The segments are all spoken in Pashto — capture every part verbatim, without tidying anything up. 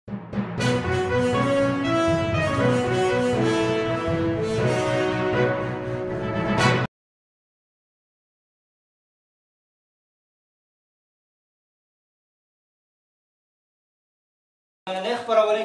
نه خپرونه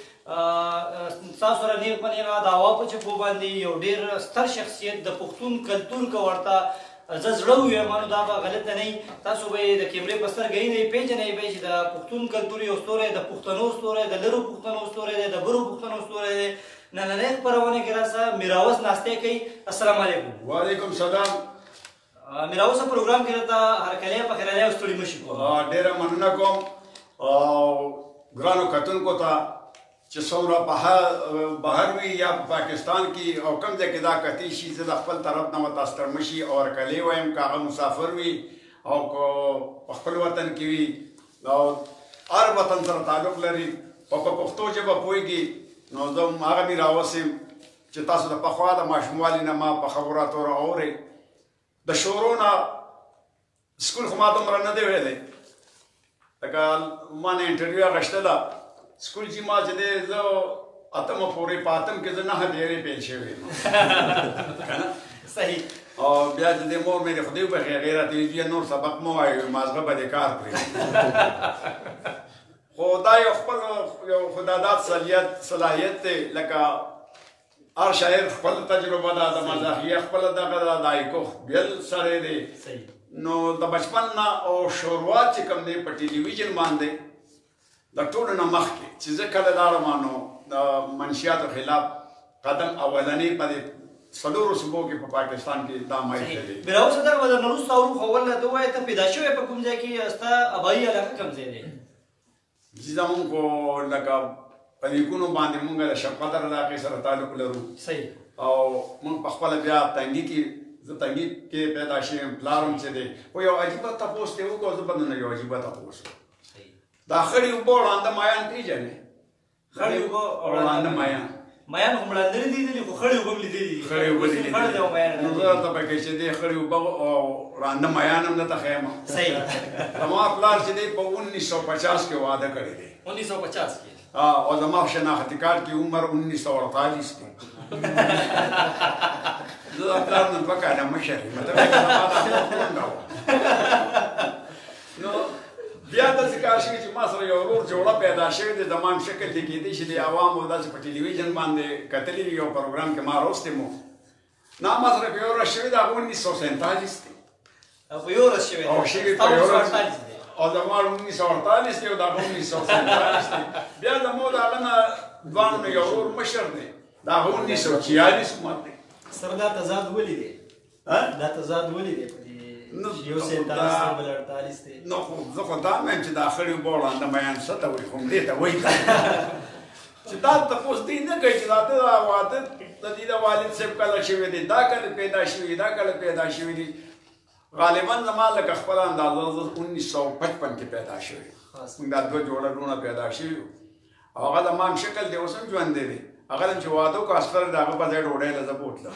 کې تاسو سره نیغ په نیغه د هوا په چپو باندې یو ډېر ستر شخصیت د پښتون کلتور که ورته زه زړه ووایم نو دا به غلطه نه وي. تاسو به یې د کیمرې په سترګه یې نه پېژنئ به چې د پښتون کلتور یو ستوری د پښتنو ستوری د لرو پښتنو ستوری دی د برو پښتنو ستوری دی. نننۍ خپرونه کې راسه میراوس ناستی کوي. السلام علیکم. وعلیکم سلام. میراوس پروګرام کې راته هرکلی په خیرالی او ستړي مه شي کوم. ډېره مننه کوم ګرانو کتونکو ته چې څومره بهر وي یا په پاکستان کې او کوم ځای کې دا کتي شي زه د خپل طرف نه ورته ستړ مه شي او هرکلی وایم که هغه مسافر وي او که په خپل وطن کې وي او هر وطن سره تعلق لري او په پښتو ژبه پوهېږي نو زه هم هغه میراوس یم چې تاسو د پخوا د ماشوموالي نه ما په خبرو اترو اورئ. د شورو نه سکول خو ما دومره نه دی ویلی لکه ما نه انټرویو اخیستله سکول چې ما چې دی زه اتمه پورې په اتم کې زه نهه ډېرې پیل شوی یم که نه صحیح. او بیا چې دی مور مې د خدای وبخښي هغې راته ویل بیا نور سبق مه وایو مازغه به دې کار کړي خو دا یو خپل یو خداداد صلاحیت دی لکه هر شاعر خپل تجربه ده د مزاحیه خپله دغه ده د ایکو بیل سړی دی. نو د بچپن نه او شروعات چې کوم دی په ټلویزیون باندې د ټولو نه مخکې چې زه کله لاړم نو د منشیاتو خلاف قدم اولنی په دې څلورو صوبو کې په پاکستان کې دا مایل دی. میراوس دغه به درنه وروسته اورو خو اول ته ووایه ته پیدا شوی په کوم ځای کې ستا ابایي علاقه کوم ځای دی؟ زمونږ خو لکه په لیکونو باندې مونږ د شبقدر علاقې سره تعلق لرو. صحیح. او مونږ په خپله بیا تنګي کې زه تنګي کې پیدا شوی یم پلار هم چې دی خو یو عجیبه تپوس دی وکړو زه به نن یو عجیبه تپوس دا خړې اوبه وړانده مایان پېژنې؟ خړې اوبه وړانده مایان مایان خو مړانده نه دي لیدلي خو خړې اوبه هم لیدلي دي. خړې اوبه لیدلي خړ دی او مایان نو زه درته پکې چې دی خړې اوبه او وړانده مایان هم درته ښیم. صحیح. زما پلار چې دی په اونیس سو پچاس کې واده کړی دی. اونیس سو پچاس کې او زما شناختي کارت کې عمر اونیس سو اڑتالیس دی. زه د پلار نه دوه کاله مشر یم مطلب زما دا کونډه وه. نو بیا داسې کار شوي چې ما سره یو ورور جوړه پیدا شوې دی زما هم شکل دی کېدی شي د عوامو داسې په ټلویزیون باندې کتلي وي یو پروګرام کې ما روستی مو نو ما سره په یو ورځ شوي دی هغه اونیس سو سینتالیس دی. په یو ورځ شوی او شوي په یو ورځ او زما اونیس سو اڑتالیس دی او د هغه اونیس سو سینتالیس دی. بیا زموږ د هغه نه دواړو نه یو ورور مشر دی د هغه اونیس سو چھیالیس عمر دی. سره دا تضاد ولې دی؟ دا تضاد ولې دی په دې یو سینتالیس دی بل اړتالیس دی؟ نو خو زه خو دا وایم چې دا خړې اوبه وړانده میان څه ته وایي خو همدې ته وایي چې دا تپوس دی نه کوي چې دا دا واده د دې د والد صاحب کله شوی دی دا کله پیدا شوي دا کله پیدا شوي دي. غالبا زما لکه خپله اندازه زه اونیس سو پچپن کې پیدا شوی موږ دا دوه جوړه وروڼه پیدا شوي وو او هغه د ما هم شکل دی اوس هم ژوندی دی. هغه چې واده وکړو عسکر د هغه په ځای ډوډۍ له زه بوتلم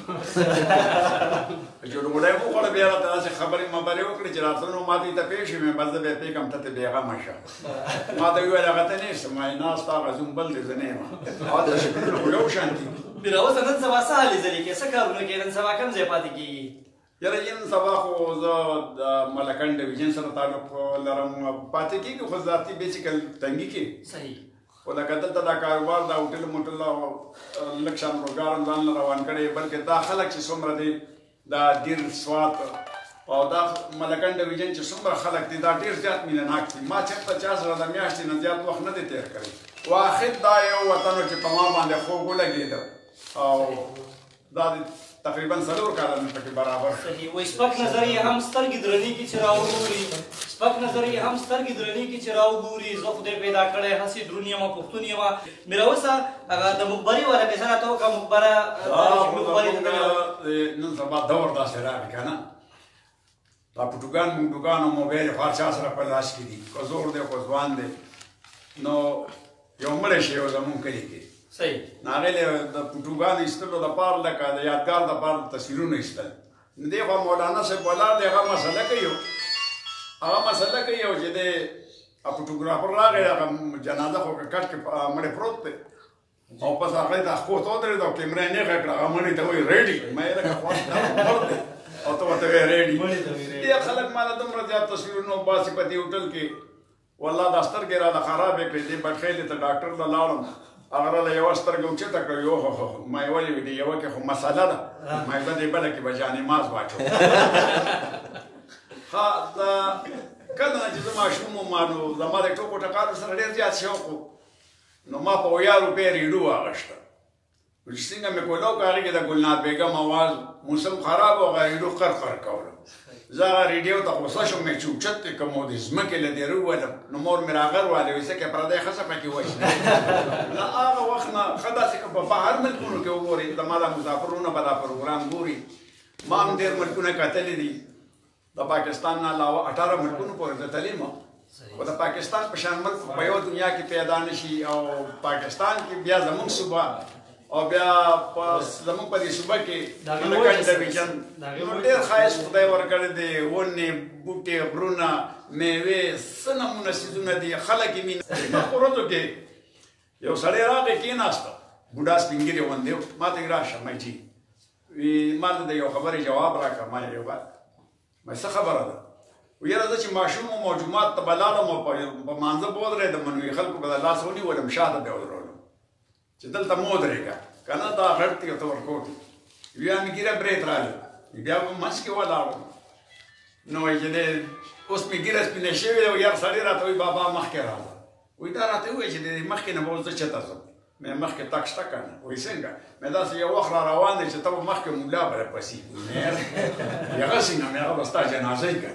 چې ډوډۍ مو وخوړه بیا راته داسې خبرې مبرې وکړې چې راته نو ما دې ته پېښ شوې بس زه بیا پېږم ته ته بېغمه شه ما ته وویل هغه ته نه یې ما ناست هغه زوم بل دی زه نه یم هغه د شکلونه خو یو شان دي. میراوس نن سبا څه هلې ځلې کې څه کارونه کوې نن سبا کوم ځای پاتې کېږي؟ یاره نن سبا خو زه د ملکن ډویژن سره تعلق لرم پاتې کېږي خو ذاتي بیسیکل تنګي کې. صحیح. خو لکه دلته دا کاروبار دا هوټل موټل لږ شان روزګار هم ځان له روان کړی بلکې دا خلک چې څومره دي دا ډېر سوات او دا ملکن ډویژن چې څومره خلک دي دا ډېر زیات مینه ناک دي. ما چېرته چا سره د میاشتې نه زیات وخت نه دی تېر کړی. واحد دا یو وطن و چې په ما باندې خوب ولګېده او دا تقریبا څلور کاله مې پکې برابر. صحیح. وایي سپک نظر یې هم سترګې درنې کې چې راوګوري سپک نظر یې هم سترګې درنې کې چې راوګوري زه خدای پیدا کړی هسې دروند یم پښتون یم. میراوسه هغه د مخبري والا کیسه راته وکړه مخبره نن سبا دور داسې راغی که نه دا پټوګان مونډوګان او موبایل هر چا سره په لاس کې دي که زوړ دی که ځوان دی نو یو مړی شی و زمونږ کلي کې. صحیح. نو هغې د پټوګانو ایستلو دپاره لکه د یادګار دپاره تصویرونه ایستل نو دې خوا مولانا صاحب ولاړ دی هغه مسله کوي هغه مسله کوي او چې دی فوټوګرافر راغی هغه جنازه خو کټ کې مړی پروت دی او پس هغه د خپل تو درې دا کیمرې نه کړه هغه مړی ته وایي ریډي مې لکه خواست مړ دی او ته ورته وایي ریډي دې خلک ما له دومره زیات تصویرونه باسي په دې هوټل کې والله دا سترګې راله خرابې کړې دې بټخېلې ته ډاکټر ته لاړم هغه راله یوه سترګه اوچته کړه یو ما یې ولې ویلې یوه کې خو مسله ده ما یې به دې بله کې به جانماز واچو ها دا کله چې زه ماشوم وم نو زما د ټوکو ټکالو سره ډېر زیات شوق و نو ما په اویا روپۍ ریډو واخیسته چې څنګه مې کولاو که هغې کې د ګلناد بیګم اواز موسم خراب و هغه ریډو خر خر کوله زه هغه ریډیو ته غوسه شوم مې چې اوچت دی که مو د ځمکې له دېره وولم نو مور مې راغر والی وایي څه کې پردی ښځه پکې وایي له هغه وخت نه ښه داسې که په بهر ملکونو کې وګورئ زما دا مسافرونه به دا پروګرام ګوري ما هم ډېر ملکونه کتلي دي د پاکستان نه علاوه اټاره ملکونو پورې زه تللی یم خو د پاکستان په شان ملک په یو دنیا کې پیدا نه شي او پاکستان کې بیا زموږ صوبه او بیا زموږ په دې صوبه کې ملکن ډویژن نو ډېر ښایست خدای ورکړی دی ونې بوټې غرونه میوې څه نمونه څیزونه دي خلک یې مینه په ورځو کې یو سړی راغی کېناسته بوډا سپین ږیری غوندې و ما ته یې راشه مجي وی ما ته د یو خبرې جواب راکړه ما یې وویل ما څه خبره ده ویره زه چې ماشوم وم او جومات ته به لاړم او په مانځه به ودرېدم نو خلکو به د لاس ونیولم شاته به یې ودرولم چې دلته مه ودرېږه که نه دا غټ دی او ته ورکوټ بیا مې ګیره برېت راغی بیا به منځ کې ولاړم نو وایي چې دی اوس مې ګیره سپینه شوې ده یار سړی راته وایي بابا مخکې راغله وایي دا راته ووایي چې د مخکې نه به اوس زه چېرته ځم مې مخکې تګ شته که نه وایي څنګه مې داسې یو وخت را روان دی چې ته به مخکې ملا به راپسې هغه څنګه مې هغه به ستا جنازه یې که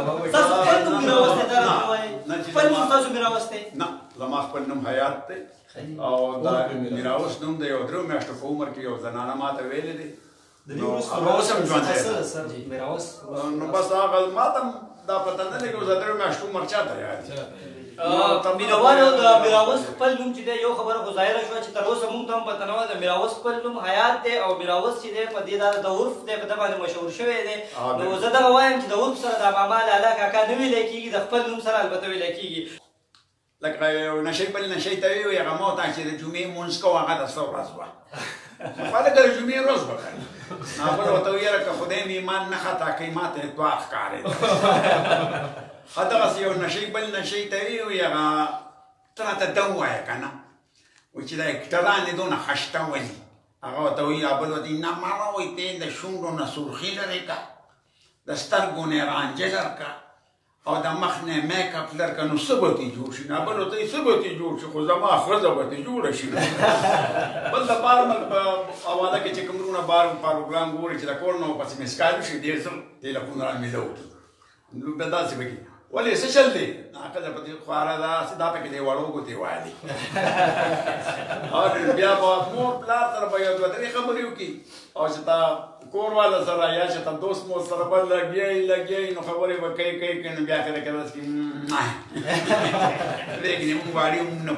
نه زما خپل نوم حیات دی او دا میراوس نوم دی یو درېو میاشتو په عمر کې یو زنانه ما ته ویلې دی نو هغه اوس هم ژوند دی نو بس هغه ما ته دا پته نه لګي اوس د درېو میاشتو عمر چا ته یاد دی مینوالو د میراوس خپل نوم چې دی یو خبره خو ظاهره شوه چې تر اوسه موږ ته هم پته نه وه د میراوس خپل نوم حیات دی او میراوس چې دی په دې دا د عرف دی په ده باندې مشهور شوی دی نو زه دغه وایم چې د عرف سره د ماما لالا کاکا نه ویلی کېږي د خپل نوم سره البته ویلی کېږي لکه یو نشی بل نشی ته وي هغه ما ته چې د جمعې مونځ کوه هغه د څه ورځ وه هلکه د جمعې ورځ به که نه بل ورته ویې که خدای مې ایمان نه خطا کوي ما ته دوه ښکارېده هدغسې یو نشی بل نشی ته وي وایي هغه ته راته ده ووایه که نه وایي چې دا اکټران دې دونه خشته ولي هغه ورته وایي بل ورته وایي نه ماما وایي ته د شونډو نه سرخي لرې که د سترګو نه یې رانجه لرکه او د مخ نه میک اپ لرکه نو څه به ترې جوړ شي نه بل ورته وایي څه به ترې جوړ شي خو زما ښځه به ترې جوړه شي بل د بار ملک په حواله کې چې کوم وروڼه بار پروګرام ګوري چې د کور نه ورپسې مسکال وشي ډېر ژر ټیلیفون رامیلو کړي نو بیا داسې به کړي ولې څه چل دی ښځه په دې خواره ده هسې دا پکې دی وړو ګوتې والي او بیا به مور پلار سره به یو دوه درې خبرې وکړي او چې تا کور والا سره یا چې تا دوست مو سره به لګیایي لګیایي نو خبرې به کوي کوي کوي نو بیا اخره کې داسې کړي پرېږدي مونږ واړي مونږ نه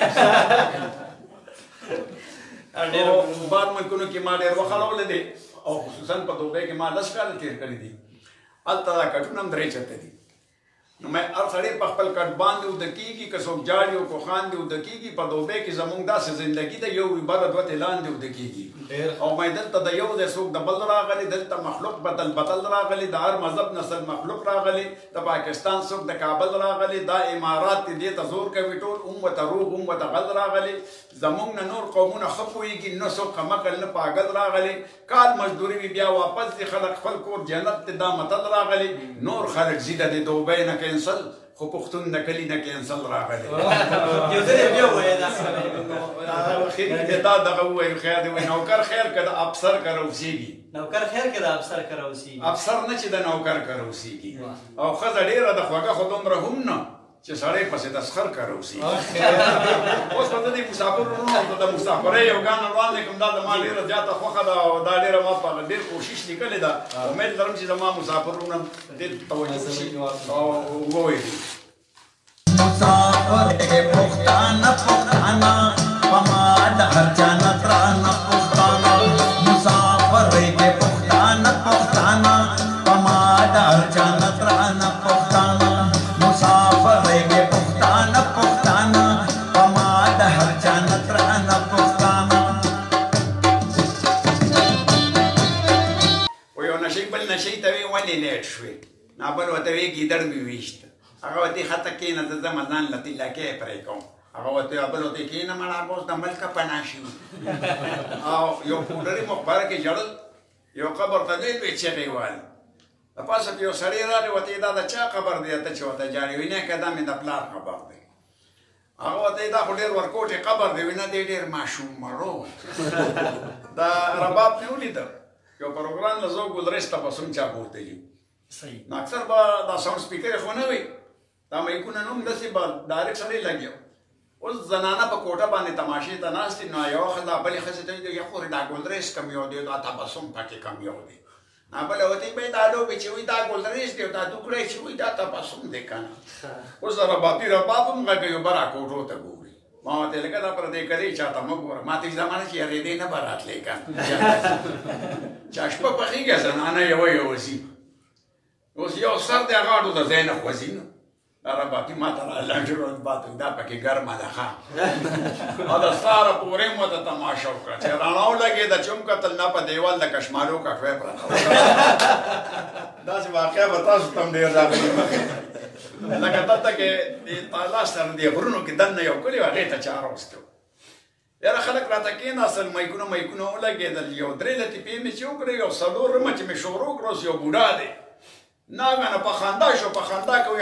پوهېږو بعد ملکونو کې ما ډېر وخت اړولی دی او خصوصا په دوبۍ کې ما لس کاله تېر کړي دي هلته دا کټونه هم درې چرته دي نو مې هر سړی په خپل کټ باندې اوده کېږي که څوک جاړي او که خاندي اوده کېږي په دوبۍ کې زموږ داسې زندګي ده یو وي بره دوه تې لاندې اوده کېږي او مې دلته د یو دی څوک د بل راغلی دلته مخلوق بدل بدل راغلی د هر مذهب نسل مخلوق راغلی د پاکستان څوک د کابل راغلی دا امارات دې دې ته زور کوي ټول هم ورته روغ هم ورته غل راغلی زموږ نه نور قومونه ښه پوهېږي نه څوک کمقل نه پاګل راغلی کال مزدوري وي بیا واپس دي خلک خپل کور جنت دی دا متل راغلی نور خلک ځي د دې دوبۍ نه کینسل خو پښتون د کلي نه کینسل راغلی یو ځل یې بیا ووایه داسې اخري کې دا دغه ووایي خیر دی وایي نوکر خیر که د افسر کره اوسېږي نوکر خیر که د افسر کره اوسېږي افسر نه چې د نوکر کره اوسېږي او ښځه ډېره د خوږه خو دومره هم نه چې سړی پسې د سخر کره اوسېږي اوس به زه دې مسافر وروڼو د مسافرۍ یو ګان روان دی کوم دا زما ډېره زیاته خوښه ده او دا ډېره ما په ډېر کوشش لیکلې ده امید لرم چې زما مسافر وروڼه دې توجه شي او ووایي مسافر پختانه پختانه پما د هر چا نه درانه پختانه مسافر پختانه پختانه پما د هر چا نه درانه پختانه مسافر پختانه ولې لیټ شوې نه بل ورته وایي ګیدړ مې ویشت هغه ورته ښه ته کښېنه زه ځم ځان له تیلکۍ پرې کوم هغه ورته بل ورته کښېنه مړه به اوس د ملکه پناه شي او یو پوډري مقبره کې ژړل یو قبر ته لوی لوی چیغې وهلې د پاسه کې یو سړی راغی ورته دا د چا قبر دی ته چې ورته ژاړې وایي نه که دا مې د پلار قبر دی هغه ورته دا خو ډېر ورکوټې قبر دی وایي نه دی ډېر ماشوم مړو دا رباب مې ولیده یو پروګرام له زه ګلریز ته به څوم چا بوتلي نو اکثر به دا ساوند سپیکر خو نه وي دا مایکونه نه هم داسې به ډایرکټ سړی لګیا اوس زنانه په کوټه باندې تماشې ته ناست دي نو یوه ښځه بلې ښځې ته وایي خورې دا ګلریز کم یو دی دا تبسم پکې کم یو دی نه بله ورته وایي دا لوبې چې وایي دا ګلریز دی او دا دوکړی چې وایي دا تبسم دی که نه اوس د ربابي رباب هم غږوي بره کوټو ته ګوري ما ورته لکه دا پردې کدی چاته مه ګوره ما ته زمانه چې یارېدې نه به راتلی که چې شپه پخېږي زنانه یوه یوه ځي اوس یو سر دی هغه اډو ته ځای نه خوځي نو دا ربابي ما ته را لنډ بات دا پکې ګرمه ده ښه او د ساره پورې مو ته تماشه وکړه چې رڼا ولګېده چې هم کتل نه په دیوال د کشمالو کټوۍ پرته داسې واقعه به تاسو ته هم ډېر راغلي لکه دلته کې د تالا سره د غرونو کې دننه یو کلی و هغې ته چا راوستی و یاره خلک راته کېناستل مایکونه مایکونه ولګېدل یو درې لطیفې مې چې وکړې یو څلور رمه چې مې شروع کړه اوس یو بوډا دی ناګنه په خندا شو په خندا کوي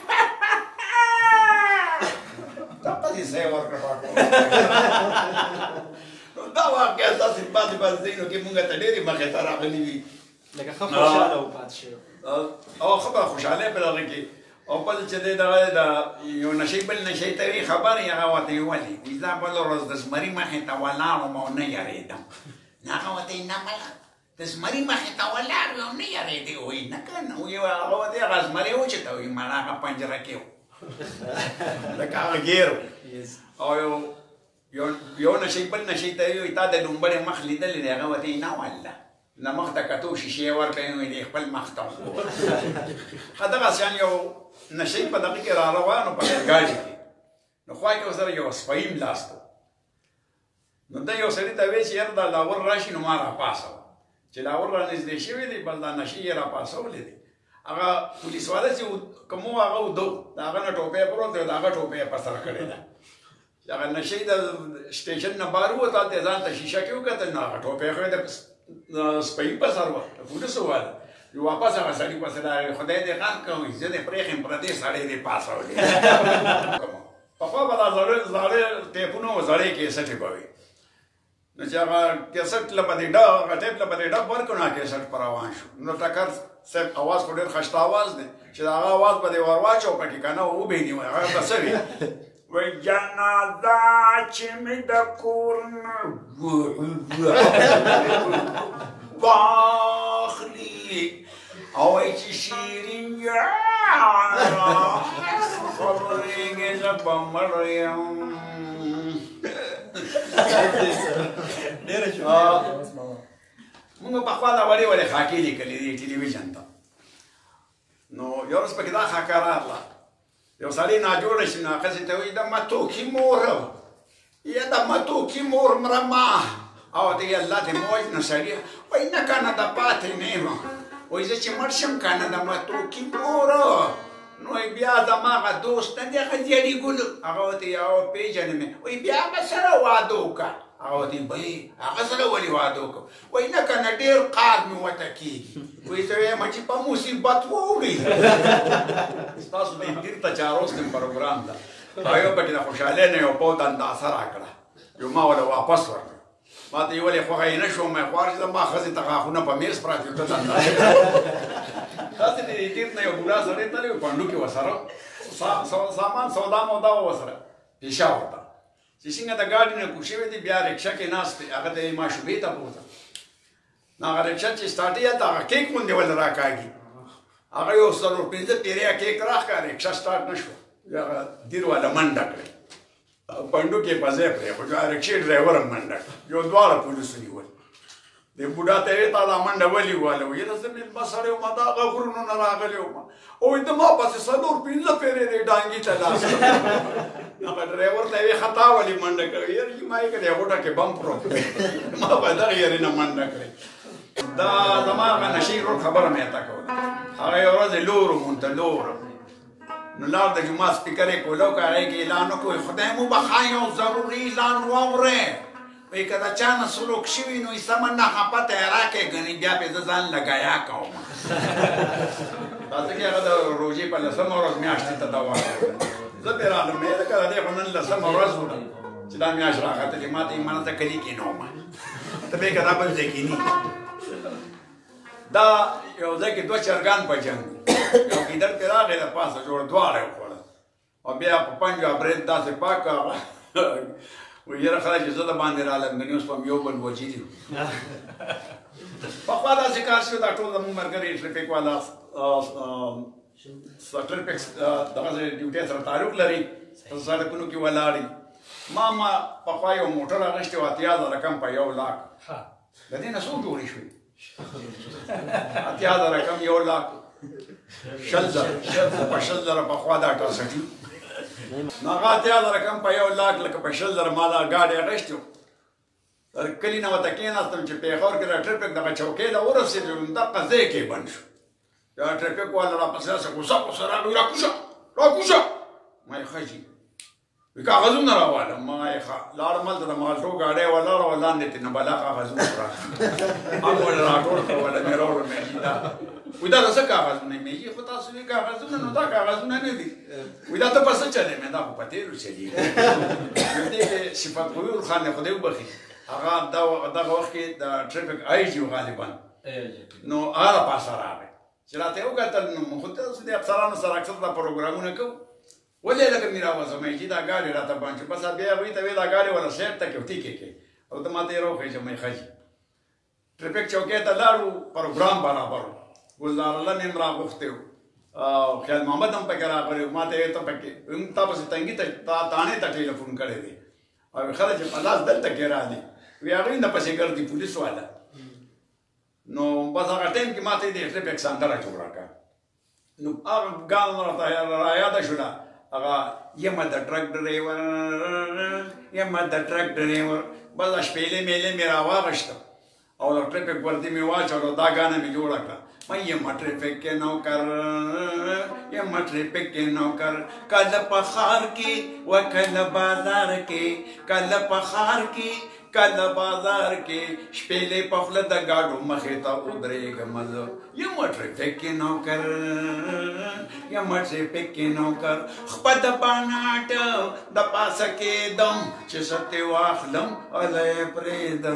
دقسې ځای ورکړه نو دا واقعه داسې بعضې بعضې ځایونو کې مونږ ته ډېرې مخې ته راغلي وي لکه ښه خوشحاله و پاتې شوی او ښه به خوشحالۍ په دغه کې او بل چې دی دغه د یو نشی بل نشی ته وي خبر یې هغه ورته یې ولې وایي زه بله ورځ د زمري مخې ته ولاړم او نه یارېدم نو هغه ورته یې نه مله د زمري مخې ته ولاړ وي او نه یارېدې وایي نه که نه وایي هغه ورته هغه زمری و چې ته وایي مړه هغه پنجره کې و لکه هغه ګیر او یو یو نشی بل نشی ته وایي تا د ډومبړې مخ لیدلی دی هغه ورته یې نه والله نه مخ ته کتو شیشې ورکړې نو یې خپل مخ ته وګوره ښه دغسې یو نشی په دغه کې را روان و په ریلګاډي کې نو خوا کې ورسره یو سپیم لاست و نو ده یو سړي ته وایي چې یاره دا لاور راشي نو ما راپاڅوه چې لاور را نږدې شوی دی بل دا نشي یې راپاڅولی دی هغه پولیس والا چې کوم و هغه ودو د هغه نه ټوپۍ پروت دی د هغه ټوپۍ یې په سر کړې ده چې هغه نشي د سټیشن نه بهر ووت هلته یې ځان ته شیشه کې وکتل نو هغه ټوپۍ خو یې د سپین په سر وه د پولیسو والا واپس هغه سړي پسې راغی خدای دې غم کوي زه دې پرېښیم پردې سړی دې پاڅولی پخوا به دا زاړه زاړه ټیپونه و زړې کیسټې به وي نو چې هغه کیسټ له په دې ډب هغه ټیپ له په دې ډب ورکړو نو کیسټ په روان شو نو ټکر صاحب اواز خو ډېر خشته اواز دی چې د هغه اواز به دې ور واچو پکې که نه وبهیني وایي هغه به څه وي وایي جنازه چې مې د کور نه واخلي او وایي چې شیرین خبرېږې زه به مړ یم مونږ پخوا دا وړې وړې خاکې لیکلې دي ټلویزیون ته نو یو ورځ پکې دا خاکه راغله یو سړی ناجوړه شي نو ښځې ته وایي د متوکي مور یا د متوکي مور مړه ما او ته یې الله دې موج نه سړي وایي نه که نه د پاتې نه یم وایي زه چې مړ شم که نه د متوکي مور نو بیا زما هغه دوست نه دی هغه زیړي ګل هغه ورته یو پېژنې مې وایي بیا هغه سره واده وکړه هغه ورته وایي هغه سره ولې واده وکړو وایي نه که نه ډېر قار مې ورته کېږي وایي ته وایم چې په مصیبت واوړي ستاسو د انګیر ته چاروستم پروګرام ده او یو پکې د خوشحالۍ نه یو پود اندازه راکړه یو ما وله واپس ورکړه ما ته یې ولې خوښه یې نه شوم مې خوار چې زما ښځې ته غاښونه په میز پراته وي ته اندازه داسې د انګیر نه یو بوډا سړی تللی و پنډو کې ورسره سامان سودا مودا و ورسره پیشه ورته چې څنګه د ګاډي نه کوز شوی دی بیا رکشه کې ناست دی هغه ته یې ماشوبې ته بوتل نو هغه رکشه چې سټارټ یې هلته هغه کیک غوندې ولې راکاږي هغه یو څلور پنځه پیریا کیک راښکاره رکشه سټارټ نه شوه هغه دیر والا منډه کړې پنډو کې په ځای پرېښود هغه رکشې ډرایور هم منډه کړه یو دواړه پولیسو نیول د بوډا ته یې تا دا منډه ولې وواله وایي یاره زه مېلمه سړی وم د هغه غرونو نه راغلی وم او وایي ته ما پسې څلور پنځه پېرې دی ډانګي ته لاس هغه ډرایور ته یې خطا ولې منډه کړې یاره ما یې که د غوټه کې بم پروت دی ما به دغه یارې نه منډه کړې دا زما هغه نشي رول خبره مې ته کوله هغه یو ورځ لور مونته لور نو لاړ د جومات سپیکر یې کولو که هغې کې اعلان وکړو خدای مو بخا یو ضروري اعلان واورئ وایي که د چا نه سلوک شوي نو یې سمه نښه پته یې راکړئ ګنې بیا پې زه ځان لګیا کوم راځه کې هغه د روژې په لسمه ورځ میاشتې ته دوا زه پې رالم مې لکه د دې خو نن لسمه ورځ وه چې دا میاشت راختلې ما ته یې منه ته کلي کې نه ومه ته بې که دا بل ځای کې نه دا یو ځای کې دوه چرګان په جنګ یو ګیدړ پې راغی د پاسه جوړ دواړه یې وخوړل او بیا په پنجو برید داسې پاک هغه وایي یاره خدای چې زه د باندې رالم ګنې اوس په هم یو بل وجلي پخوا داسې کار شوی دا ټول زموږ ملګري ټریفک والا ټریفک دغسې ډیوټۍ سره تعلق لري سړکونو کې ولاړ ما ما پخوا یو موټر اخیستی و اتیا زره کم په یو لاک د دې نه څو جوړې شوې اتیا زره کم یو لاک شل زره په شل زره پخوا دا اټاسټي نو هغه اتیا زره کم په یو لاک لکه په شل زره ما دا ګاډی اخیستی و تر کلي نه ورته کېناستم چې پېښور کې د ټریفک دغه چوکۍ ته ورسېدو نو دغه ځای کې بند شو بیا ټریفک والا راپسې داسې غوسه غوسه راغی راکوزه راکوزه ما یې ښه جي وی کاغذونه راوالم ما یې ښه لاړم هلته د مالټو ګاډۍ ولاړه وه لاندې ترې نه بلا کاغذونه راغله هم ولې راټول کړله مې راوړل مې جي دا وی دا د څه کاغذونه مې جي خو تاسو وی کاغذونه نو دا کاغذونه نه دي وی دا ته په څه چلې مې دا خو په تېرو چلېږي دې کې صفت غیور خان دې خدای وبخي هغه دغه وخت کې د ټریفک آی جي و غالبا نو هغه د پاسه راغی چې راته یې وکتل نو موږ خو تاسو د افسرانو سره اکثر دا پروګرامونه کوو ولې لکه میراوس مې چې دا ګاډي راته بند شو بس بیا هغوی ته ویې دا ګاډي والا سیټ ته کې ټیکې کې او ته ما ته یې راوښیي چې مې ښه جي ټریفک چوکۍ ته لاړو پروګرام برابر و ګلزار الله مې هم راغوښتی و او خیال محمد هم پکې راغلی و ما ته یې ته پکې تا پسې تنګي ته تانې ته ټلیفون کړی دی او خلک چې په لاس دلته کې رالي وی هغوی نه پسې ګرځي پولیس والا نو بس هغه ټایم کې ما ته یې د ټریفک سندره جوړه کړه نو هغه ګان راته رایاده شوله هغه یم د ټرک ډریور یم د ټرک ډریور بس شپېلې میلې مې راواغېسته او د ټریفک وردي مې واچولو دا ګانه مې جوړه کړه ما یم ټریفک کې نوکر یم ټریفک کې نوکر کله په ښار کې و کله بازار کې کله په ښار کې کله بازار کې شپېلې په خوله د ګاډو مخې ته ودرېږم زه یم ټریفک کې نوکر یم ټریفک کې نوکر خپه د باناټ د پاسه کېدم چې څه ترې واخلم هله یې پرېږدم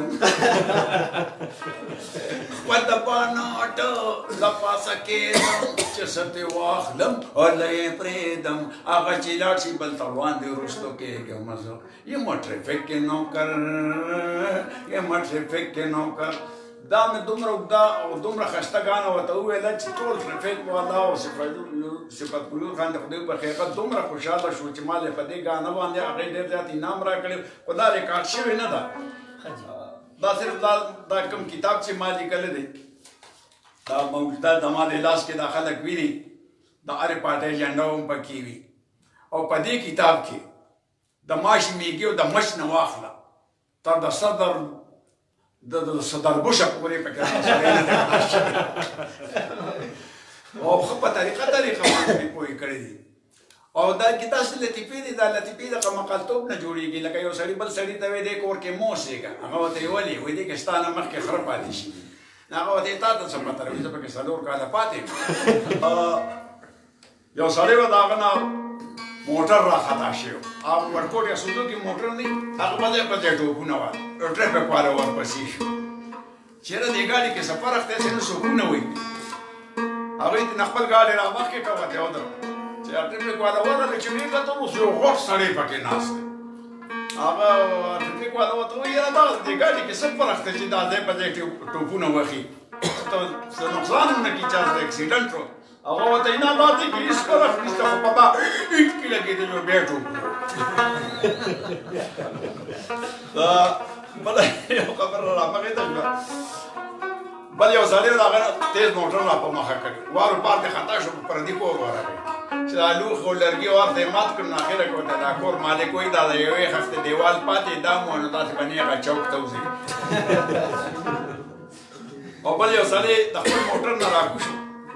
خپه د باناټ د پاسه کېدم چې څه ترې واخلم هله یې پرېږدم هغه چې لاړ شي بل ته وړاندې وروستو کېږم زه یم ټریفک کې نوکر یم ټریفک کې نوکر دا مې دومره اوږده او دومره ښایسته ګانه ورته وویله چې ټول ټریفک والا او صفت غیور خان د خدای په خیرات دومره خوشحاله شو چې ما یې په دې ګانه باندې هغې ډېر زیات انعام راکړی خو دا ریکارډ شوې نه ده دا صرف دا کوم کتاب چې ما لیکلی دی دا موجوده زما د لاس کې دا خلک ویني د هرې پارټۍ جنډه هم پکې وي او په دې کتاب کې د ماش میږي او د مش نه واخله تر د صدر د صدر بوشه پورې پکې او ښه په طریقه طریقه باندې مې پوهې کړی دي او دا کې داسې لطیفې دي دا لطیفې د مقالتوب نه جوړېږي لکه یو سړي بل سړي ته وایي دې کور کې مه اوسېږه هغه ورته یې ولې وایي دې کې ستا نه مخکې خره پاتې شي هغه ورته یې تا ته څه پته وایي زه پکې څلور کاله پاتې یم یو سړی به د هغه نه موټر را خطا شوی هغه ورکوټ یا سوزوکي موټر دی هغه په ځای په ځای ټوپونه وه یو ټریفک والا ورپسې شو چېرې دې ګاډي کې سفر اختی چې نه سکون نه وي هغوی ته نه خپل ګاډي را مخکې کړه ورته یې ودرول چې ټریفک والا ورغلی چې ویې کتل اوس یو غوښ سړی پکې ناست دی هغه ټریفک والا ورته ووایي یاره دا دې ګاډي کې څه فرق دی چې دا ځای په ځای ټوپونه وښي ته څه نقصان هم نه کړي چې هلته اکسیډنټ و هغه ورته یې نه دا دی کې هېڅ فرق نشته خو په دا هېټ کې لګېدلي و بیا ټوپ دا بله یو خبره رامخې ته شوه بل یو سړی و د هغه تیز موټر را په مخه کړي وارو پار دې خطا شو په پردي کور ورغی چې دا لوښ او لرګي ور ته یې مات کړ نو اخره کې ورته دا کور مالک وایي دا د یوې هفتې دیوال پاتې دا مو نو داسې به نیغه چوک ته وځي او بل یو سړی د خپل موټر نه راکوز شو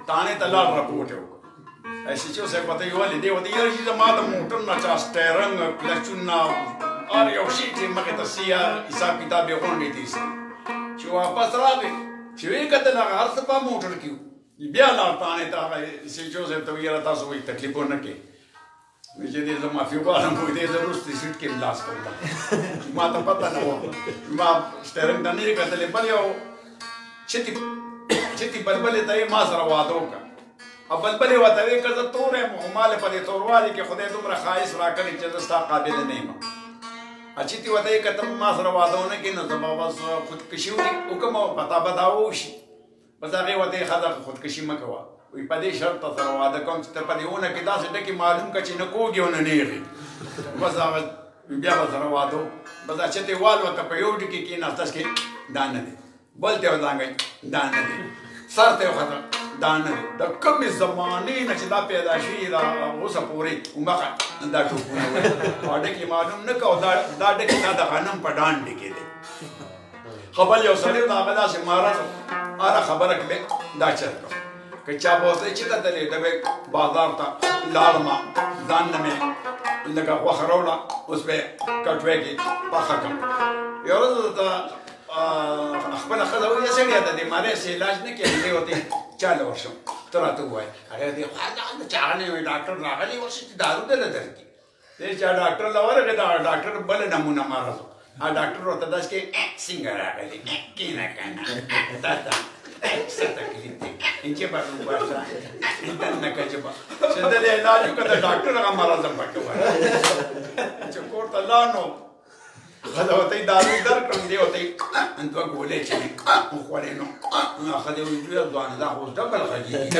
تانه ته لاړ راپورته وکړ ایسې چې صاحب ورته یې ولې دی ورته یاره چې زما د موټر نه چا سټیرنګ کلچونه هر یو شي چې مخې ته سیه حساب کتاب یې غونډې ته ایستل چې واپس راغی چې ویې کتل هغه هر څه په موټر کې وو بیا لاړ تانې ته هغه سیچو صاحب ته ویې یاره تاسو وایي تکلیف ونه کړئ وایي چې دې زه معافي غواړم وایي دې زه وروستي سیټ کې لاس کوم ما ته پته نه وه ما سټیرنګ ته نه یې کتلې بل یو چتې چتې بلبلې ته یې ما سره واده وکړه او بلبلې ورته ویې که زه تور یم خو ما له په دې توروالي کې خدای دومره ښایست راکړی چې زه ستا قابله نه یم چتې ورته یې که ته ما سره واده ونه کړې نو زه به بس خودکشي وکړم او پتا به دا وشي بس هغې ورته یې ښځه خودکشي مه کوه وایي په دې شرط ته سره واده کوم چې ته په دې ونه کې داسې ډکې معلوم کړه چې نه کوږ یې او نه نیغې بس هغه بیا به سره واده بس دا چتې والوته په یو ډکې کېناستس کې دا نه دی بل ته یې وزانګئ دا نه دی سر ته یې وخته دا نه دی د کومې زمانې نه چې دا پیدا شوي را اوسه پورې هماغه دا ټوپونه وایي او ډکې معلوم نه کړه او دا ډکې دا د غنم په ډانډې کې دی خو بل یو سړی د هغه داسې مهارت هره خبره کې دا چل کړه که چا به ورته چې ته تلې ته به بازار ته لاړمه ځان نه مې لږه غوښه راوړه اوس به یې کټوۍ کې پخه کړم یوه ورځ ورته خپله ښځه وویل سړیه د دې مرۍ څه علاج نه کوې دی ورته چا له ورشم ته راته ووایه هغې ورته چې هغه نه وایي ډاکټر راغلی ورشي چې دارو دله درکړي دی چې ډاکټر له ورغې دا ډاکټر بله نمونه مرض و هغه ډاکټر ورته داسې کوي څنګه راغلی کښېنه کنه دا دا څه تکلیف دی انچې به وباسه دننه جبه چې د دې علاج وکړه د ډاکټر هغه مرض هم پکې وایي چې کور ته لاړ نو ښځه ورته یې دارو درکړم دی ورته یې دوه ګولۍ چې مې وخوړې نو ښځې وایي دوی ځوانه دا خو اوس ډبل غږېږي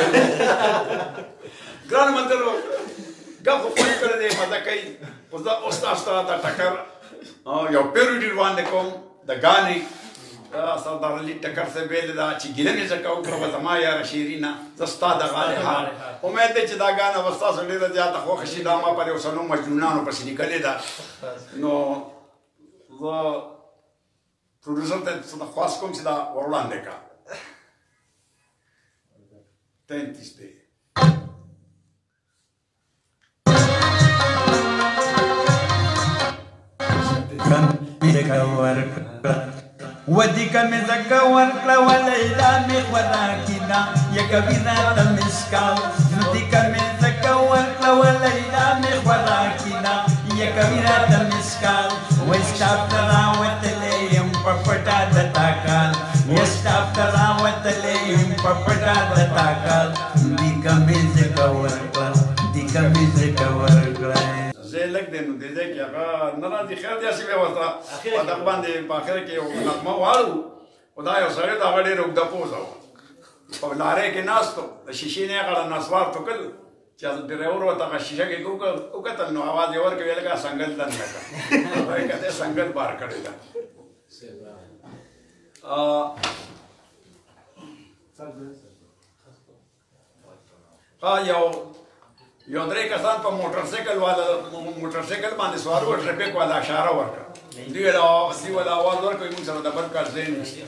ګرانو ملګرو ګپ خو خوند کړی دی مزه کوي خو زه اوس تاسو ته راته ټکر یو پیروډي وړاندې کوم د ګانې سردار علي ټکر صاحب ویلې ده چې ګیله مې ځکه وکړه به زما یاره شیرینه زه ستا د غالې حال امید دی چې دا ګانه به ستاسو ډېره زیاته خوښه شي دا ما پر یو څلور مجنونانو پسې لیکلې ده نو زه پروډوسر ته څه خواست کوم چې دا ور وړاندې کړه تینتیس دی وديك مزكور ولا مخوراكنا يا كبيرة المسكال وديك مزكور ولا مخوراكنا يا كبيرة المسكال واستفترا وتليم بفتا دتاكال يستفترا وتليم بفتا دتاكال ديك مزكور ديك مزكور زه لږ دی نو دې ځای کې هغه نه راځي خیر دی هسې مې ورته په دغه باندې په اخر کې یو نغمه واړو خو دا یو سړی د هغه ډېر اوږده پوزه وه په لارۍ کې ناست و د شیشې نه یې هغه نسوار ټوکل چې ډرایور ورته هغه شیشه کې وکتل نو اواز یې ورکړ ویې لکه سنګل دننه کړه وایي که دی سنګل بار کړې ده ها یو یو درې کسان په موټر سایکل والا موټر سایکل باندې سوار وو ټریفک والا اشاره ورکړه دوی له دوی والا آواز ورکړ موږ سره د بل کار ځای نشته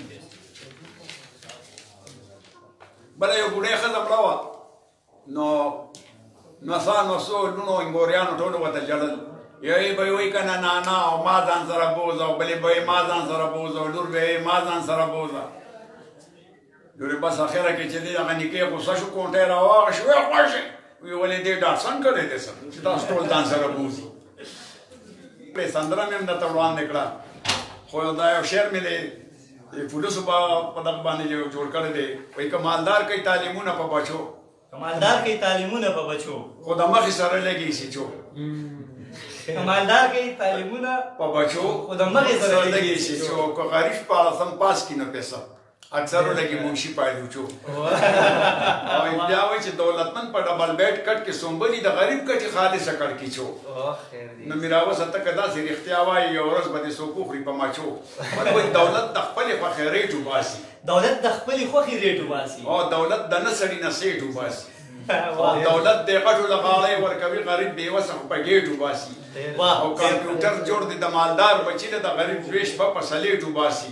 بله یو بوډۍ ښځه مړه وه نو نڅا نڅو لوڼو انګوریانو ټولو ورته ژړل یوې به یې وایي که نه نانا او ما ځان سره بوځه او بلې به یې ما ځان سره بوځه او لور به یې ما ځان سره بوځه لورې بس اخره کې چې دی هغه نکۍ غوسه شو کونټۍ راواغه شو ویې خوښې وی ولې دې ډاټسن کړی دی سر چې تاسو ټول ځان سره بوځي سندره مې هم درته وړاندې کړه خو دا یو شعر مې دی د پولیسو په دغه باندې جوړ کړی دی وایي که مالدار کوي تعلیمونه په بچو که مالدار کوي تعلیمونه په بچو خو د مخې سره لګي سیچو که مالدار کوي تعلیمونه په بچو خو د مخې سره لګي سیچو که غریب پاړسم پاس کی نه پیسه اکثر لګي منشي پایلوچو او بیا وایي چې دولتمن په ډبل بیډ کټ کې سومبلي د غریب کټي خالصه کړ کیچو نو میراوس ته کدا سي رښتیا وایي یو ورځ به دې څوک وخوري په ماچو وایي دولت د خپلې خوښې ریټ وباسي دولت د خپلې خوښې ریټ وباسي او دولت د نه سړي نه سیټ وباسي دولت دې غټو لغاړې ورکوي غریب بېوسه خو په ګېټ وباسي او کمپیوټر جوړ دی د مالدار بچي له د غریب زوی شپه په سلیټ وباسي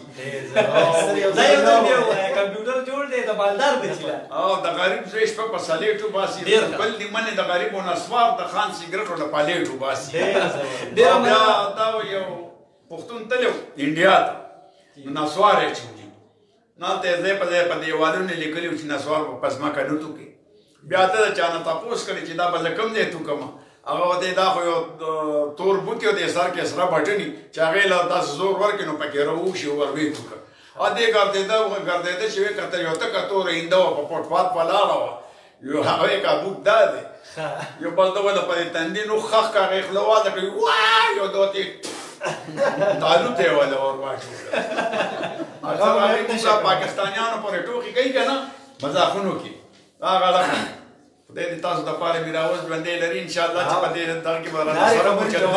کمپیوټر جوړ دی د مالدار بچي له او د غریب زوی شپه په سلیټ وباسي بل دې منې د غریبو نسوار د خان سګرټو له پالیټ وباسي بیا دا یو پښتون تلو انډیا ته نسوار یې چوي نالته یې ځای په ځای په دیوالونو لیکلي وو چې نسوار په ځمکه نه ټوکي بیا ته د چا نه تپوس کړي چې دا به زه کوم ځای ټوکم هغه ودې دا خو یو تور بوټي و دې سر کې سره بټني چې هغې له داسې زور ورکړي نو پکې راوشي ور ویې ټوکه ا دې ګرځېده ګرځېده چې ویې کتل یو تکه توره هینده وه په فوټپات په لاړه وه یو هغه یې کا بوک دا دی یو بل ته ونه په دې تندي نو خښ کا هغې خوله واده کوي وای یو دوتې تعلق ته ولا اور واچو هغه پاکستانیانو پورې ټوکی کوي کنه مزاحونو کې هغه راځي خدای دې تاسو د پاره میراوس باندې لري ان شاء الله چې په دې تر کې به سره مو چلو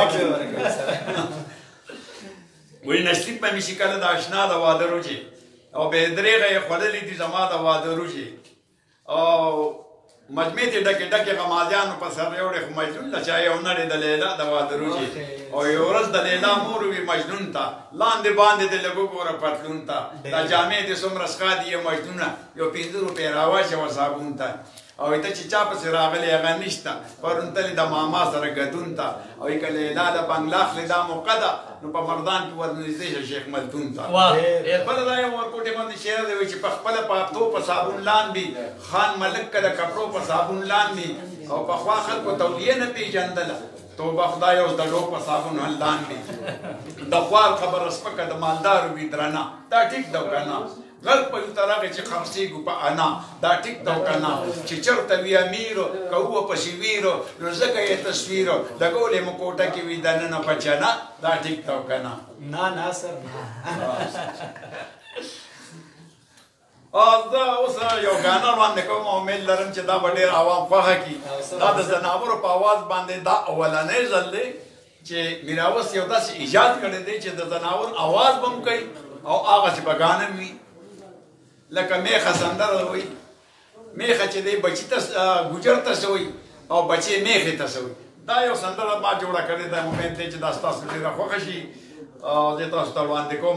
وې نصیب په مشي کله د آشنا د واده روجي او به درېغه خللې دي زما د واده روجي او مجمع ته ډکه ډکه غمازیانو په سر یو ډېر مجنون لا چا یو نړۍ د لیلا د واده روجي او یو ورځ د لیلا مور وی مجنون تا لاندې باندې د لګو ګوره پټلون تا دا جامې د څومره ښکا دي مجنونه یو پنځه روپۍ راواچه و صابون تا او ته چې چا پسې راغلی هغه نشته پرون تلې د ماما سره ګدون ته او یې که لیلا د بنګله اخلي دا موقع ده نو په مردان کې ورنږدې شه شیخ ملتون ته خپله دا یو ورکوټې باندې شعر دی وایي چې په خپله پښتو په صابون لاندې خان ملک که د کپړو په صابون لاندې او پخوا خلکو تولیه نه پېژندله توبه خدای اوس د ډوب په صابون لاندې د خوار خبره سپکه د مالدارو وي درنه دا ټیک ده که نه غل په یو طرقه چې خرڅېږو په انا دا ټیک ده که نه چې چېرته وي امیرو که وه پسې ویرو نو ځکه یې تصویرو د ګولې مو کوټه کې وي دننه په چنه دا ټیک ده که نه نه نه سر زه اوس یو ګانا وړاندې کوم امید لرم چې دا به ډېر عوام خوښه کړي دا د ځناورو په اواز باندې دا اولنی ځل دی چې میراوس یو داسې ایجاد کړی دی چې د ځناور اواز به هم کوي او هغسې به ګانا هم وي لکه میخه سندره وایي میخه چې دی بچي ته ګوجر ته څه وایي او بچې میخې ته څه وایي دا یو سندره ما جوړه کړې ده امید دی چې دا ستاسو ډېره خوښه شي او زه تاسو ته وړاندې کوم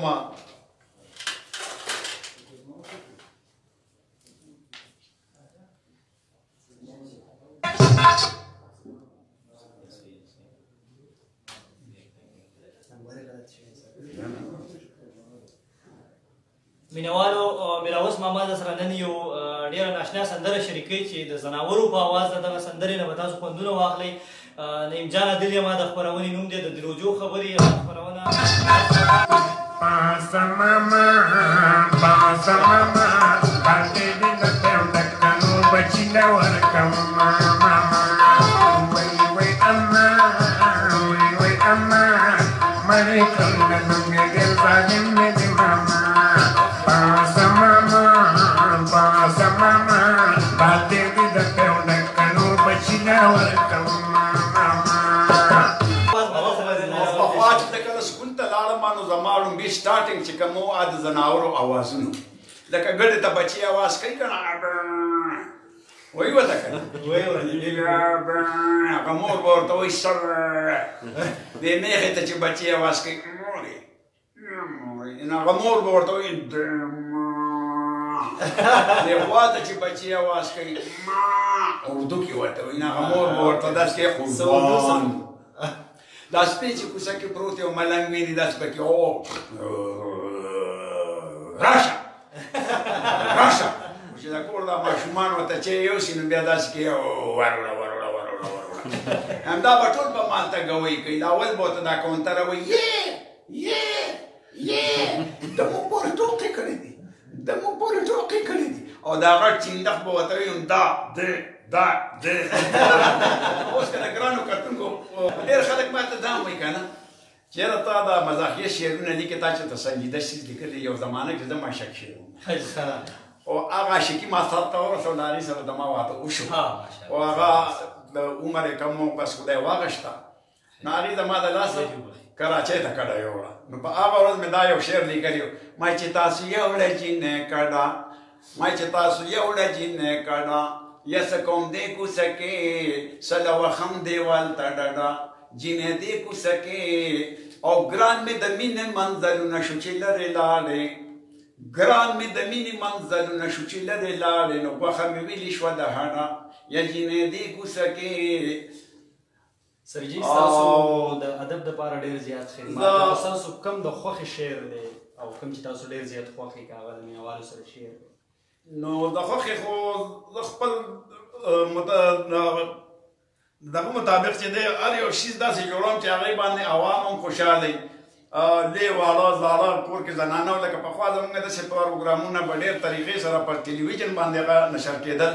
مینوالو میراوس ماما د سره نن یو ډېره ناشنا سندره شریکوي چې د ځناورو په اواز د دغه سندرې نه به تاسو خوندونه واخلئ نعیم جان عادل یم د خپرونې نوم دی د دروجو خبرې خپرونه پاسه ماما پاسه ماما باندې دې د تم دکانو بچی نه ورکم ماما وای وای اما وای وای اما مړې څنګه څنګه ګل باندې مې ماما پاسه ماما پاسه ماما باندې دې د تم دکانو بچی نه ورکم نو زما لومبي سټارټینګ چې کوم وو د ځناورو اوازونو لکه ګډې ته بچي اواز کوي که نه وایي ورته که نه هغه مور به ورته وایي سر دې میخې ته چې بچي اواز کوي مورې نو هغه مور به ورته وایي دې غوا ته چې بچي اواز کوي اردو کې ورته وایي نو هغه مور به ورته داسې کوي قربان دا سپی چې کوڅه کې پروت یو ملنګ ویني داسې پکې او راشه راشه چې د کور دا ماشومان ورته چې یوسي نو بیا داسې کوي وروړه وروړه وروړه وروړه همدا به ټول په مالته ګوۍ کوي دا اول به ورته دا کونتره وایي یې یې یې د مونږ پورې ټوقې کړې دي د مونږ پورې ټوقې کړې دي او دا غټ چینډخ به ورته وایي دا د دا د اوس که د ګرانو کتونکو ډېر خلک ما ته دا هم وایي که نه چېرې تا دا مزاحیه شعرونه لیکې تا چې ته سنجیده څیز لیکلی یو زمانه کې زه مشک شعر او هغه عاشقي ما سر ته ورسول هغې سره د ما واده وشو او هغه د عمر یې کم و بس خدای واغشته نو هغې زما د لاسه کراچۍ ته کډه یوړه نو په هغه ورځ مې دا یو شعر لیکلی و ما چې تاسو یوړه جینۍ کډه ما چې تاسو یوړه جینۍ کډه یا څه کوم دی کوڅه کې سله وخم دیوال ته ډډه جینې دی کوڅه کې او ګران مې د مینې منزلونه شو چې لرې لاړې ګران مې د مینې منزلونه شو چې لرې لاړې نو غوښه مې ویلې شوه د هډه یا جینې دی کوڅه کې سرجي تاسو د ادب دپاره ډېر زیات خدمات تاسو کم د خوښې شعر دی او کوم چې تاسو ډېر زیات خوښې که هغه د مینهوالو سره شعر دی نو د خوښې خو زه خپل دغه مطابق چې دی هر یو شیز داسې جوړوم چې هغې باندې عوام هم خوشحاله وي لې واړه زاړه کور کې زنانه وو لکه پخوا زموږ داسې پروګرامونه په ډېر طریقې سره په ټلویزیون باندې هغه نشر کېدل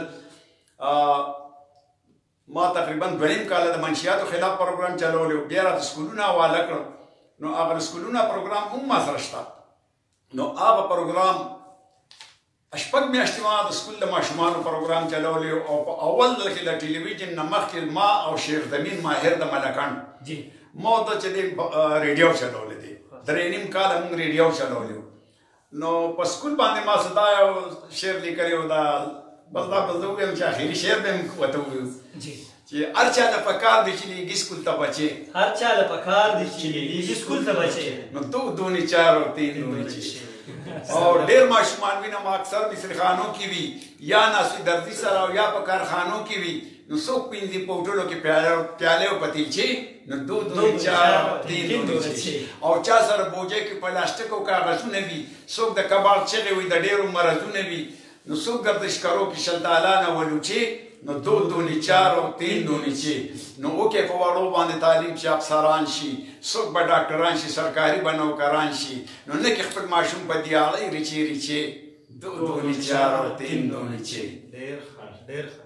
ما تقریبا دوه نیم کاله د منشیاتو خلاف پروګرام چلولی و بیا راته سکولونه حواله کړل نو هغه سکولونه پروګرام هم ما سره شته نو هغه پروګرام شپږ میاشتې ما د سکول د ماشومانو پروګرام چلولی او په اول کې د ټلویزیون نه مخکې ما او شیخ زمین ماهر د ملکان ما ته چې دی ریډیو چلولی دی درې نیم کاله موږ ریډیو چلولی نو په سکول باندې ما صدا یو شعر لیکلی و دا بس دا بس زه ووایم چې اخري شعر به مې ورته وویو چې هر چا له پکار دی چې لیږي سکول ته بچې هر چا له پکار دی چې لیږي سکول ته بچې نو دو دونې چار او تین دونې چې او ډېر ماشومان وینم اکثر مصرخانو کې وي یا ناسوي درزي سره او یا په کارخانو کې وي نو څوک پنځه په هوټلو کې پیالې او پتیلچې نو دو دونې چار او تین دونې چې او چا سره بوجۍ کې پلاستیک او کاغذونه وي څوک د کباړ چغې وي د ډېرو مرضونه وي نو څوک ګردشګرو کې شلتالانه ولوچې نو دو دونې چار او تین دونې چې نو وکې په وړو باندې تعلیم چې افسران شي څوک به ډاکټران شي سرکاري به نوکران شي نو نه کې خپل ماشوم په دیاړۍ ریچې ریچې دو دونې چار او تین دونې چې ډېر ښه ډېر ښه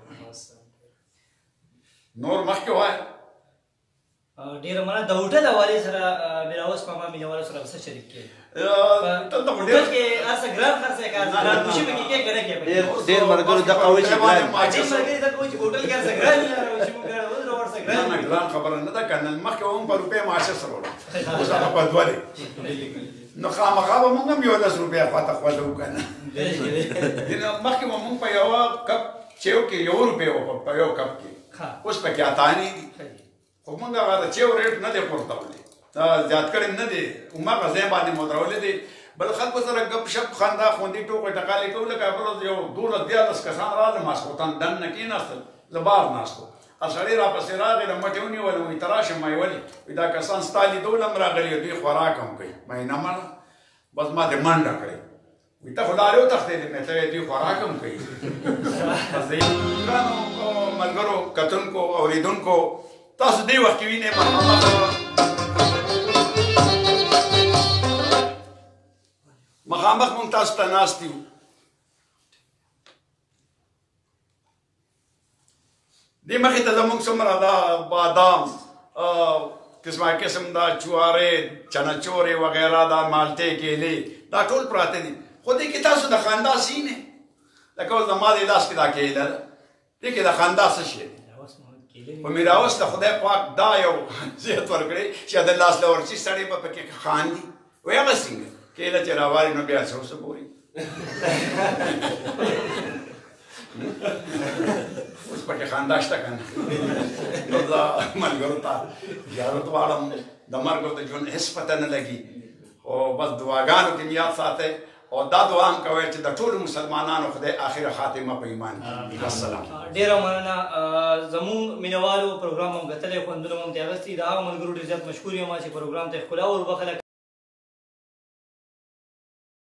نور مخکې وایه ډېره مننه د هوټل حوالې سره میراوس ماما مینهوالو سره څه شریک کړي دلته خو هوټل کې هر څه ګران خرڅ یې کار ګران خوشي پکې کې که نه کې ډېر ملګرو دغه وایي چې ګران ډېر ملګري دغه وایي چې هوټل کې هر څه ګران وي چې موږ ورڅ ګران نه ګران خبره نه ده که نه مخکې هم په روپۍ معاشه سره وړه اوس هغه په دوه دی نو خامخا به موږ هم یولس روپۍ خواته خواته وکړو که نه مخکې به موږ په یوه کپ چیو کې یو روپۍ وه په یو کپ کې اوس پکې اتانې دي خو موږ هغه د چیو ریټ نه دی پورتولی زیات کړی نه دی هماغه ځای باندې مو درولی دی بل خلکو سره ګپ شپ خندا خوندي ټوکې ټکالې کوو لکه بل ورځ یو دولس دیارلس کسان راغله ماسخوتن دننه کېناستل زه بار ناست وم سړی راپسې راغی د مټې ونیولم وایي ته راشه ما یې ولې وایي دا کسان ستا لیدول هم راغلي دوی خوراک هم کوي ما یې نه منه بس ما دې منډه کړې وایي ته خو لارې وتښتېدې مې ته یې دوی خوراک هم کوي ګرانو ملګرو کتونکو اورېدونکو تاسو دې وخت کې وینئ مخامخ مونږ تاسو ته ناست یو دې مخې ته زموږ څومره دا بادام قسمه قسم دا چوارې چنچورې وغیره دا مالټې کیلې دا ټول پراته دي خو دې کې تاسو د خندا سینې لکه اوس زما دې لاس کې دا کیله ده دې کې د خندا څه شی دی په میراوس ته خدای پاک دا یو زیات ورکړی چې د لاس له ورچي سړی به پکې خاندي وایي هغه څنګه کیله چې راوالي نو بیا څه اوسه ګوري اوس پکې خندا شته که نه نو زه ملګرو ته زیارت غواړم د مرګ او د ژوند هېڅ پته نه لګي خو بس دعاګانو کې یاد ساتئ او دا دعا هم کوئ چې د ټولو مسلمانانو خدای آخره خاتمه په ایمان کړي السلام ډېره مننه زموږ مینهوالو پروګرام هم کتلی خوندونه مو هم ترې اخیستي د هغه ملګرو ډېر زیات مشکور یم چې پروګرام ته ښکلا ور وبخله